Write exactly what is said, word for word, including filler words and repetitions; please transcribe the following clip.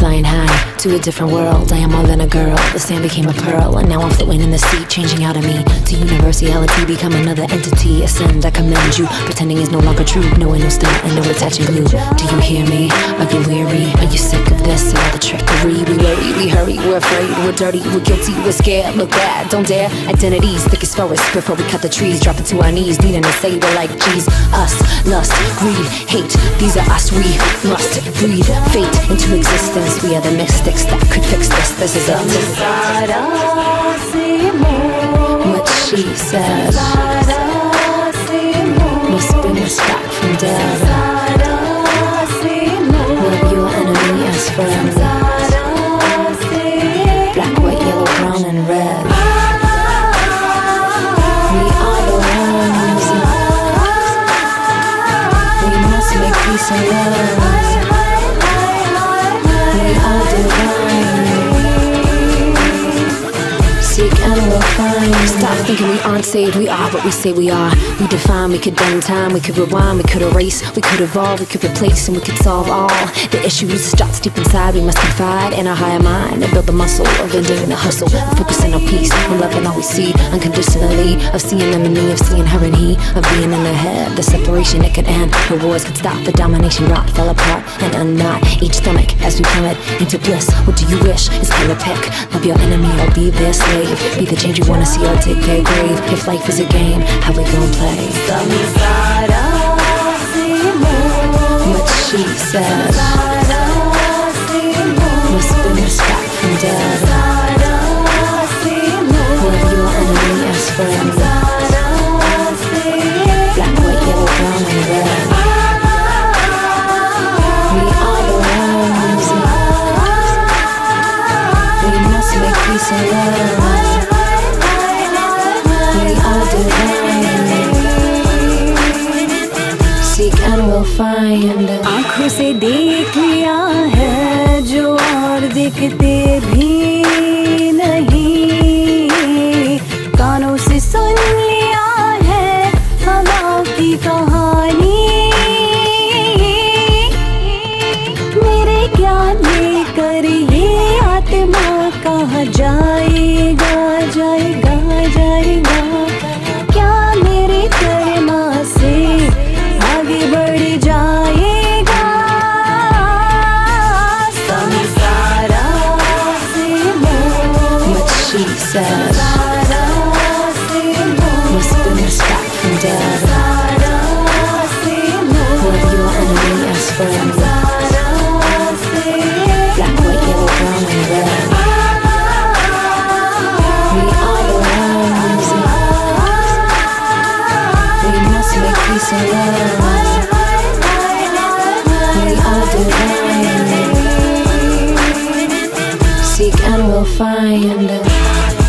flying high to a different world. I am more than a girl. The sand became a pearl, and now I'm floating in the sea, changing out of me to universality, become another entity. Ascend, I commend you. Pretending is no longer true. Knowing no style and no attaching glue. Do you hear me? Are you weary? Are you sick of this? All the trickery. We worry, we hurry, we're afraid, we're dirty, we're guilty, we're scared. Look bad, don't dare. Identities thick as forest. Before we cut the trees, dropping to our knees, needing to say we're like geez. Us, lust, greed, hate. These are us. We must breathe fate into existence. We are the mystics that could fix this. This is us. What she said must bring us back from death. Love your enemy as friends. Black, white, yellow, brown, and red. We are the ones. We must make peace and love. We are divine. Seek and we'll find. Stop thinking we aren't saved. We are what we say we are. We define, we could bend time, we could rewind, we could erase, we could evolve, we could replace, and we could solve all the issues. Starts deep inside, we must confide in our higher mind and build the muscle of ending the hustle. Focusing on peace, on loving all we see unconditionally, of seeing them and me, of seeing her and he, of being in their head. The separation, it could end, the wars could stop, the domination rot fell apart and unknot each stomach as we plummet into bliss. What do you wish? It's time to pick. Love your enemy or be their slave. Be the change you wanna see or take their grave. If life is a game, how we gon' play? What she said must bring us back from death. Love your enemy as friends. Black, white, yellow, brown, and red. We are the ones. We must make peace and love. We are divine. Seek and we'll find. आँखों से देख लिया है जो और दिखते भी नहीं, कानों से सुन लिया है हवा की कहानी। मेरे ज्ञान लेकर ये आत्मा कहाँ जाएगा, जाएगा, जाएगा। क्या मेरे कर्मा से आगे बढ़ जाएगा? संसारा से What she said must bring us back from death. Love your enemy as friends. Black, white, yellow, brown, and red. We are the ones. We must make peace and love. We are divine. Seek and we'll find.